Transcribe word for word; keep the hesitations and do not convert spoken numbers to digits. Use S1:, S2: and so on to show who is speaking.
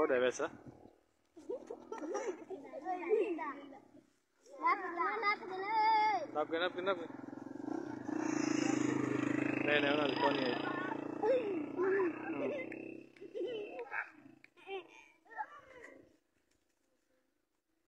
S1: Oh, udah biasa. Nap kenap kenap. Nih, nih, nanti kau nih.